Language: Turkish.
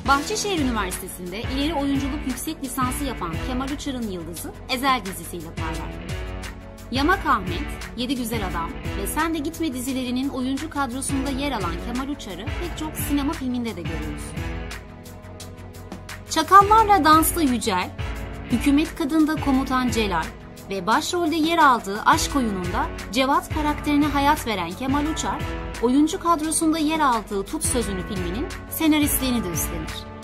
Bahçeşehir Üniversitesi'nde ileri oyunculuk yüksek lisansı yapan Kemal Uçar'ın yıldızı Ezel dizisiyle parlar. Yamak Ahmet, Yedi Güzel Adam ve Sen de Gitme dizilerinin oyuncu kadrosunda yer alan Kemal Uçar'ı pek çok sinema filminde de görüyoruz. Çakallarla Dans'ta Yücel, Hükümet Kadın'da Komutan Celal ve başrolde yer aldığı Aşk Oyunu'nda Cevat karakterine hayat veren Kemal Uçar, oyuncu kadrosunda yer aldığı Tut Sözünü filminin senaristliğini de üstlenir.